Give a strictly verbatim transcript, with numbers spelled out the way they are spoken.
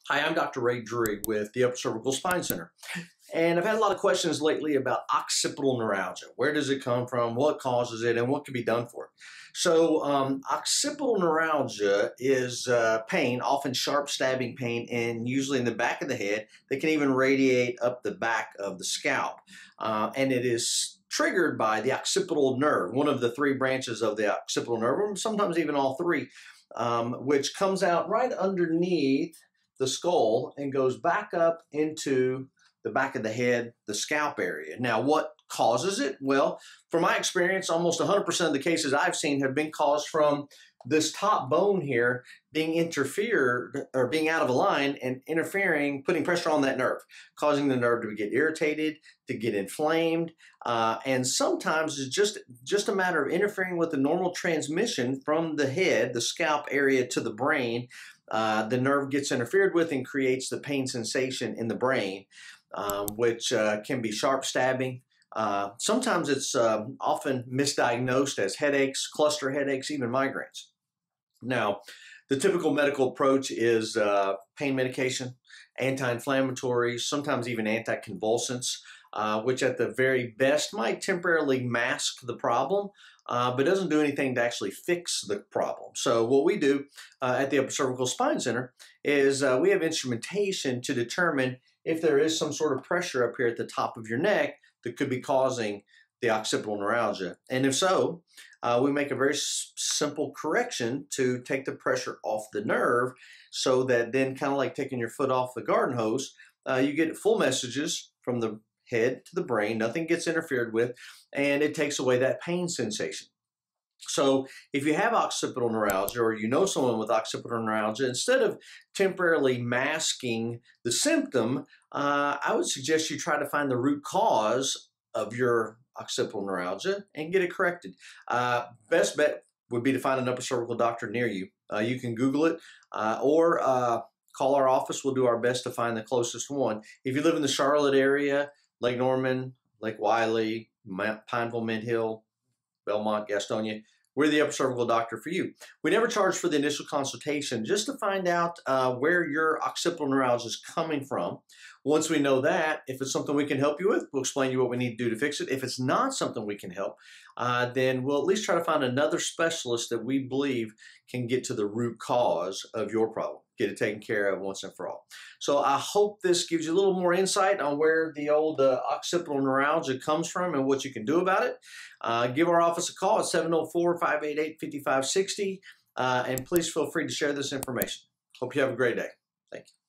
Hi, I'm Doctor Ray Drury with the Upper Cervical Spine Center. And I've had a lot of questions lately about occipital neuralgia. Where does it come from? What causes it? And what can be done for it? So um, occipital neuralgia is uh, pain, often sharp stabbing pain, and usually in the back of the head. They can even radiate up the back of the scalp. Uh, and it is triggered by the occipital nerve, one of the three branches of the occipital nerve, or sometimes even all three, um, which comes out right underneath the skull and goes back up into the back of the head, the scalp area. Now, what causes it? Well, from my experience, almost one hundred percent of the cases I've seen have been caused from this top bone here being interfered or being out of a line and interfering, putting pressure on that nerve, causing the nerve to get irritated, to get inflamed, uh, and sometimes it's just, just a matter of interfering with the normal transmission from the head, the scalp area, to the brain. Uh, the nerve gets interfered with and creates the pain sensation in the brain, um, which uh, can be sharp stabbing. Uh, sometimes it's uh, often misdiagnosed as headaches, cluster headaches, even migraines. Now, the typical medical approach is uh, pain medication, anti-inflammatories, sometimes even anti-convulsants, uh, which at the very best might temporarily mask the problem, uh, but doesn't do anything to actually fix the problem. So what we do uh, at the Upper Cervical Spine Center is uh, we have instrumentation to determine if there is some sort of pressure up here at the top of your neck that could be causing the occipital neuralgia. And if so, uh, we make a very simple correction to take the pressure off the nerve so that then, kind of like taking your foot off the garden hose, uh, you get full messages from the head to the brain, nothing gets interfered with, and it takes away that pain sensation. So if you have occipital neuralgia or you know someone with occipital neuralgia, instead of temporarily masking the symptom, uh, I would suggest you try to find the root cause of your occipital neuralgia and get it corrected. Uh, best bet would be to find an upper cervical doctor near you. Uh, you can Google it uh, or uh, call our office. We'll do our best to find the closest one. If you live in the Charlotte area, Lake Norman, Lake Wiley, Pineville, Mint Hill, Belmont, Gastonia, we're the upper cervical doctor for you. We never charge for the initial consultation, just to find out uh, where your occipital neuralgia is coming from. Once we know that, if it's something we can help you with, we'll explain to you what we need to do to fix it. If it's not something we can help, uh, then we'll at least try to find another specialist that we believe can get to the root cause of your problem, get it taken care of once and for all. So I hope this gives you a little more insight on where the old uh, occipital neuralgia comes from and what you can do about it. Uh, give our office a call at seven oh four, five eight eight, five five six oh, uh, and please feel free to share this information. Hope you have a great day. Thank you.